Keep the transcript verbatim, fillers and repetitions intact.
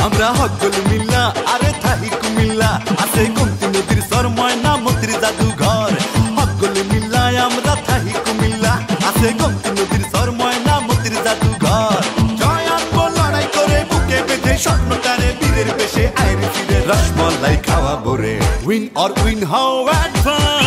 আমরা হকল মিল্লা আরে থাহি কুমিল্লা আছে গোমতী নদীর সর ময়নামতির জাদুঘর হকল মিল্লা আমরা থাহি কুমিল্লা আছে গোমতী নদীর সর ময়নামতির জাদুঘর জয় আনবো লড়াই করে বুকে বেঁধে স্বপ্নটারে বীরের বেশে আইরে ফিরে রসমলাই খাওয়াবো রে win or win how advance